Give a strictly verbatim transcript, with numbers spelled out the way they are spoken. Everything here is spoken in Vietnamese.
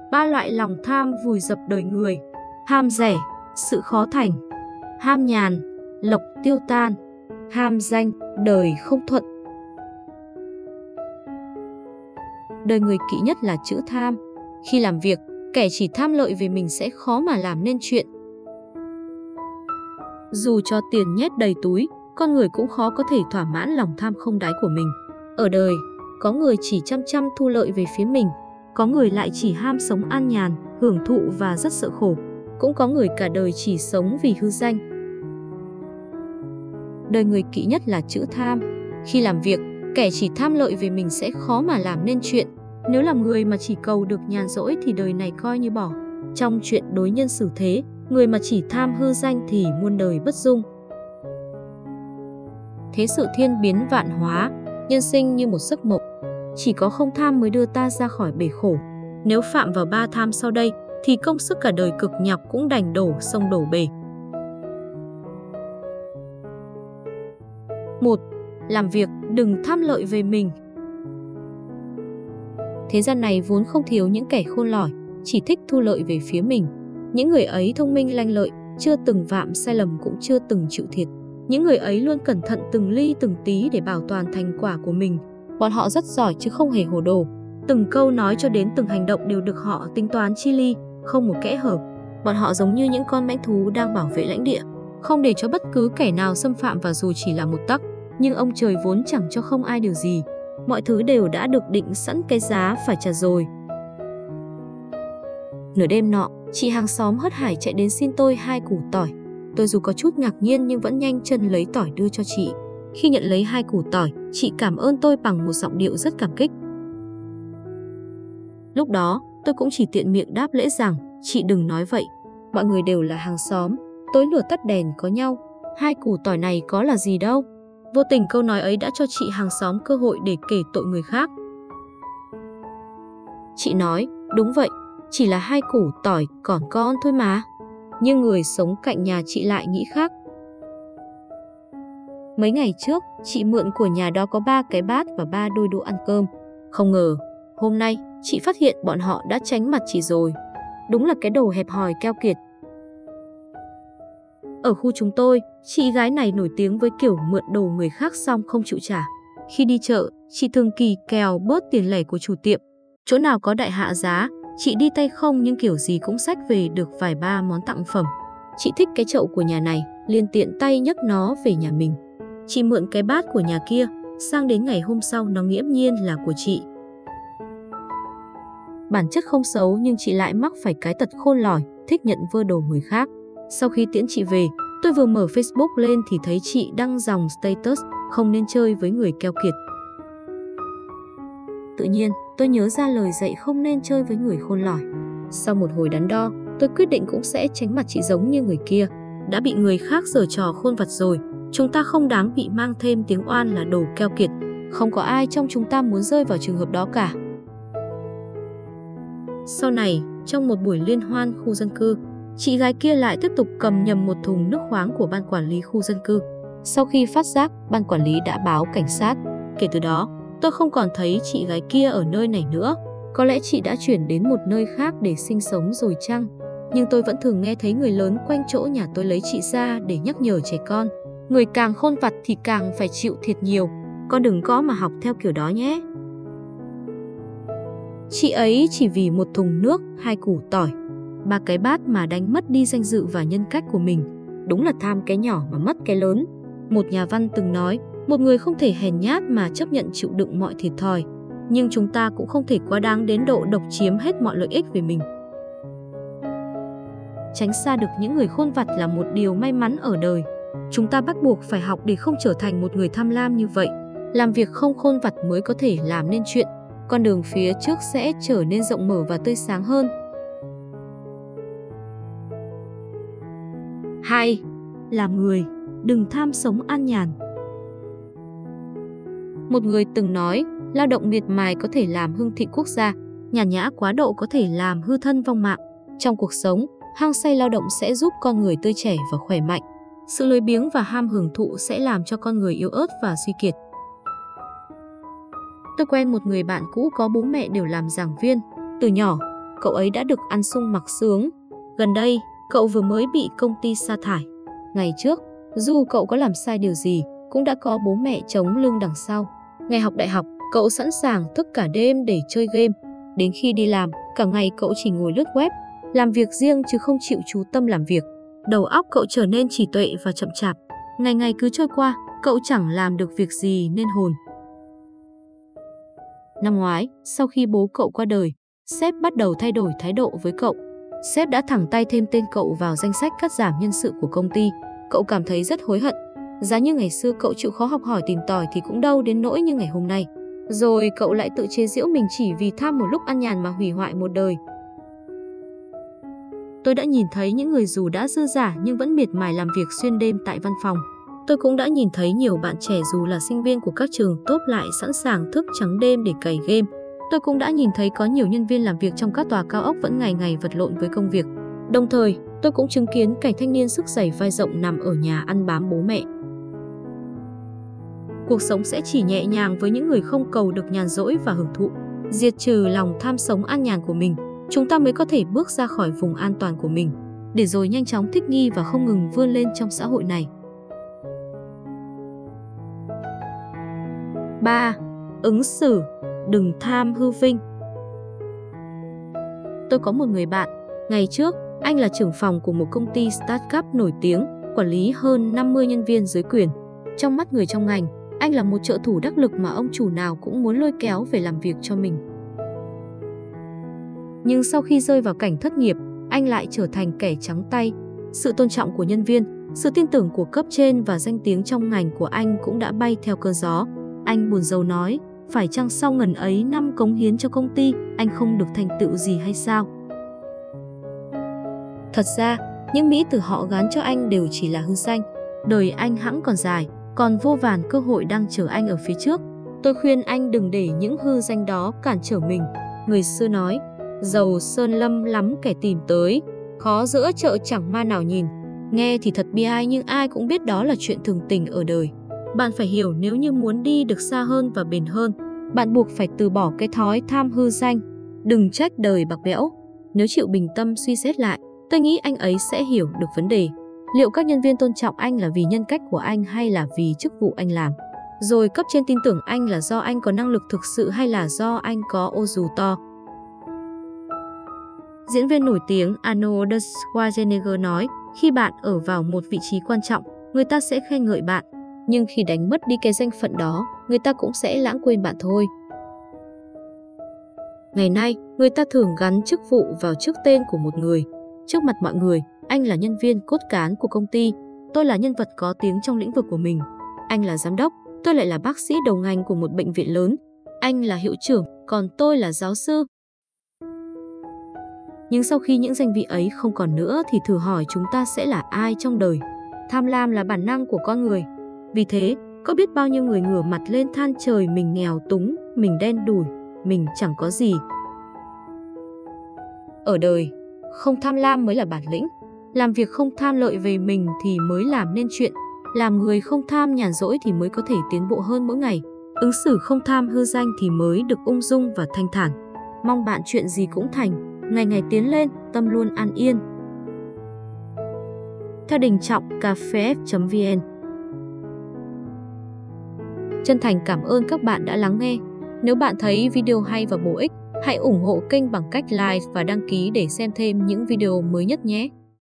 Ba loại lòng tham vùi dập đời người: ham rẻ, sự khó thành; ham nhàn, lộc tiêu tan; ham danh, đời không thuận. Đời người kỵ nhất là chữ tham. Khi làm việc, kẻ chỉ tham lợi về mình sẽ khó mà làm nên chuyện. Dù cho tiền nhét đầy túi, con người cũng khó có thể thỏa mãn lòng tham không đáy của mình. Ở đời, có người chỉ chăm chăm thu lợi về phía mình, có người lại chỉ ham sống an nhàn, hưởng thụ và rất sợ khổ. Cũng có người cả đời chỉ sống vì hư danh. Đời người kỵ nhất là chữ tham. Khi làm việc, kẻ chỉ tham lợi về mình sẽ khó mà làm nên chuyện. Nếu làm người mà chỉ cầu được nhàn rỗi thì đời này coi như bỏ. Trong chuyện đối nhân xử thế, người mà chỉ tham hư danh thì muôn đời bất dung. Thế sự thiên biến vạn hóa, nhân sinh như một giấc mộng. Chỉ có không tham mới đưa ta ra khỏi bể khổ. Nếu phạm vào ba tham sau đây, thì công sức cả đời cực nhọc cũng đành đổ sông đổ bể. một. Làm việc đừng tham lợi về mình. Thế gian này vốn không thiếu những kẻ khôn lỏi, chỉ thích thu lợi về phía mình. Những người ấy thông minh lanh lợi, chưa từng phạm sai lầm cũng chưa từng chịu thiệt. Những người ấy luôn cẩn thận từng ly từng tí để bảo toàn thành quả của mình. Bọn họ rất giỏi chứ không hề hồ đồ. Từng câu nói cho đến từng hành động đều được họ tính toán chi li, không một kẽ hở. Bọn họ giống như những con mãnh thú đang bảo vệ lãnh địa, không để cho bất cứ kẻ nào xâm phạm và dù chỉ là một tấc. Nhưng ông trời vốn chẳng cho không ai điều gì. Mọi thứ đều đã được định sẵn cái giá phải trả rồi. Nửa đêm nọ, chị hàng xóm hớt hải chạy đến xin tôi hai củ tỏi. Tôi dù có chút ngạc nhiên nhưng vẫn nhanh chân lấy tỏi đưa cho chị. Khi nhận lấy hai củ tỏi, chị cảm ơn tôi bằng một giọng điệu rất cảm kích. Lúc đó, tôi cũng chỉ tiện miệng đáp lễ rằng, chị đừng nói vậy. Mọi người đều là hàng xóm, tối lửa tắt đèn có nhau. Hai củ tỏi này có là gì đâu. Vô tình câu nói ấy đã cho chị hàng xóm cơ hội để kể tội người khác. Chị nói, đúng vậy, chỉ là hai củ tỏi còn con thôi mà. Nhưng người sống cạnh nhà chị lại nghĩ khác. Mấy ngày trước, chị mượn của nhà đó có ba cái bát và ba đôi đũa ăn cơm. Không ngờ, hôm nay, chị phát hiện bọn họ đã tránh mặt chị rồi. Đúng là cái đồ hẹp hòi keo kiệt. Ở khu chúng tôi, chị gái này nổi tiếng với kiểu mượn đồ người khác xong không chịu trả. Khi đi chợ, chị thường kỳ kèo bớt tiền lẻ của chủ tiệm. Chỗ nào có đại hạ giá, chị đi tay không nhưng kiểu gì cũng xách về được vài ba món tặng phẩm. Chị thích cái chậu của nhà này, liền tiện tay nhấc nó về nhà mình. Chị mượn cái bát của nhà kia, sang đến ngày hôm sau nó nghiễm nhiên là của chị. Bản chất không xấu nhưng chị lại mắc phải cái tật khôn lỏi, thích nhận vơ đồ người khác. Sau khi tiễn chị về, tôi vừa mở Facebook lên thì thấy chị đăng dòng status không nên chơi với người keo kiệt. Tự nhiên, tôi nhớ ra lời dạy không nên chơi với người khôn lỏi. Sau một hồi đắn đo, tôi quyết định cũng sẽ tránh mặt chị giống như người kia. Đã bị người khác giở trò khôn vặt rồi, chúng ta không đáng bị mang thêm tiếng oan là đồ keo kiệt. Không có ai trong chúng ta muốn rơi vào trường hợp đó cả. Sau này, trong một buổi liên hoan khu dân cư, chị gái kia lại tiếp tục cầm nhầm một thùng nước khoáng của ban quản lý khu dân cư. Sau khi phát giác, ban quản lý đã báo cảnh sát. Kể từ đó, tôi không còn thấy chị gái kia ở nơi này nữa. Có lẽ chị đã chuyển đến một nơi khác để sinh sống rồi chăng? Nhưng tôi vẫn thường nghe thấy người lớn quanh chỗ nhà tôi lấy chị ra để nhắc nhở trẻ con. Người càng khôn vặt thì càng phải chịu thiệt nhiều. Con đừng có mà học theo kiểu đó nhé. Chị ấy chỉ vì một thùng nước, hai củ tỏi, ba cái bát mà đánh mất đi danh dự và nhân cách của mình. Đúng là tham cái nhỏ mà mất cái lớn. Một nhà văn từng nói, một người không thể hèn nhát mà chấp nhận chịu đựng mọi thiệt thòi. Nhưng chúng ta cũng không thể quá đáng đến độ độc chiếm hết mọi lợi ích về mình. Tránh xa được những người khôn vặt là một điều may mắn ở đời. Chúng ta bắt buộc phải học để không trở thành một người tham lam như vậy. Làm việc không khôn vặt mới có thể làm nên chuyện. Con đường phía trước sẽ trở nên rộng mở và tươi sáng hơn. hai. Làm người, đừng tham sống an nhàn. Một người từng nói, lao động miệt mài có thể làm hưng thịnh quốc gia, nhàn nhã quá độ có thể làm hư thân vong mạng. Trong cuộc sống, hăng say lao động sẽ giúp con người tươi trẻ và khỏe mạnh. Sự lười biếng và ham hưởng thụ sẽ làm cho con người yếu ớt và suy kiệt. Tôi quen một người bạn cũ có bố mẹ đều làm giảng viên. Từ nhỏ, cậu ấy đã được ăn sung mặc sướng. Gần đây, cậu vừa mới bị công ty sa thải. Ngày trước, dù cậu có làm sai điều gì, cũng đã có bố mẹ chống lưng đằng sau. Ngày học đại học, cậu sẵn sàng thức cả đêm để chơi game. Đến khi đi làm, cả ngày cậu chỉ ngồi lướt web, làm việc riêng chứ không chịu chú tâm làm việc. Đầu óc cậu trở nên trì tuệ và chậm chạp. Ngày ngày cứ trôi qua, cậu chẳng làm được việc gì nên hồn. Năm ngoái, sau khi bố cậu qua đời, sếp bắt đầu thay đổi thái độ với cậu. Sếp đã thẳng tay thêm tên cậu vào danh sách cắt giảm nhân sự của công ty. Cậu cảm thấy rất hối hận. Giá như ngày xưa cậu chịu khó học hỏi tìm tòi thì cũng đâu đến nỗi như ngày hôm nay. Rồi cậu lại tự chế giễu mình chỉ vì tham một lúc ăn nhàn mà hủy hoại một đời. Tôi đã nhìn thấy những người dù đã dư dả nhưng vẫn miệt mài làm việc xuyên đêm tại văn phòng. Tôi cũng đã nhìn thấy nhiều bạn trẻ dù là sinh viên của các trường top lại sẵn sàng thức trắng đêm để cày game. Tôi cũng đã nhìn thấy có nhiều nhân viên làm việc trong các tòa cao ốc vẫn ngày ngày vật lộn với công việc. Đồng thời, tôi cũng chứng kiến cảnh thanh niên sức dày vai rộng nằm ở nhà ăn bám bố mẹ. Cuộc sống sẽ chỉ nhẹ nhàng với những người không cầu được nhàn rỗi và hưởng thụ. Diệt trừ lòng tham sống an nhàn của mình, chúng ta mới có thể bước ra khỏi vùng an toàn của mình, để rồi nhanh chóng thích nghi và không ngừng vươn lên trong xã hội này. ba. Ứng xử, đừng tham hư vinh. Tôi có một người bạn, ngày trước, anh là trưởng phòng của một công ty startup nổi tiếng, quản lý hơn năm mươi nhân viên dưới quyền. Trong mắt người trong ngành, anh là một trợ thủ đắc lực mà ông chủ nào cũng muốn lôi kéo về làm việc cho mình. Nhưng sau khi rơi vào cảnh thất nghiệp, anh lại trở thành kẻ trắng tay. Sự tôn trọng của nhân viên, sự tin tưởng của cấp trên và danh tiếng trong ngành của anh cũng đã bay theo cơn gió. Anh buồn rầu nói, phải chăng sau ngần ấy năm cống hiến cho công ty, anh không được thành tựu gì hay sao? Thật ra, những mỹ từ họ gán cho anh đều chỉ là hư danh. Đời anh hẵng còn dài, còn vô vàn cơ hội đang chờ anh ở phía trước. Tôi khuyên anh đừng để những hư danh đó cản trở mình. Người xưa nói, giàu sơn lâm lắm kẻ tìm tới, khó giữa chợ chẳng ma nào nhìn. Nghe thì thật bi ai nhưng ai cũng biết đó là chuyện thường tình ở đời. Bạn phải hiểu nếu như muốn đi được xa hơn và bền hơn, bạn buộc phải từ bỏ cái thói tham hư danh. Đừng trách đời bạc bẽo. Nếu chịu bình tâm suy xét lại, tôi nghĩ anh ấy sẽ hiểu được vấn đề. Liệu các nhân viên tôn trọng anh là vì nhân cách của anh hay là vì chức vụ anh làm? Rồi cấp trên tin tưởng anh là do anh có năng lực thực sự hay là do anh có ô dù to? Diễn viên nổi tiếng Arnold Schwarzenegger nói, khi bạn ở vào một vị trí quan trọng, người ta sẽ khen ngợi bạn. Nhưng khi đánh mất đi cái danh phận đó, người ta cũng sẽ lãng quên bạn thôi. Ngày nay, người ta thường gắn chức vụ vào trước tên của một người. Trước mặt mọi người, anh là nhân viên cốt cán của công ty, tôi là nhân vật có tiếng trong lĩnh vực của mình. Anh là giám đốc, tôi lại là bác sĩ đầu ngành của một bệnh viện lớn. Anh là hiệu trưởng, còn tôi là giáo sư. Nhưng sau khi những danh vị ấy không còn nữa thì thử hỏi chúng ta sẽ là ai trong đời? Tham lam là bản năng của con người. Vì thế, có biết bao nhiêu người ngửa mặt lên than trời mình nghèo túng, mình đen đủi, mình chẳng có gì. Ở đời, không tham lam mới là bản lĩnh. Làm việc không tham lợi về mình thì mới làm nên chuyện. Làm người không tham nhàn rỗi thì mới có thể tiến bộ hơn mỗi ngày. Ứng xử không tham hư danh thì mới được ung dung và thanh thản. Mong bạn chuyện gì cũng thành, ngày ngày tiến lên, tâm luôn an yên. Theo Đình Trọng, cafef chấm vn. Chân thành cảm ơn các bạn đã lắng nghe. Nếu bạn thấy video hay và bổ ích, hãy ủng hộ kênh bằng cách like và đăng ký để xem thêm những video mới nhất nhé.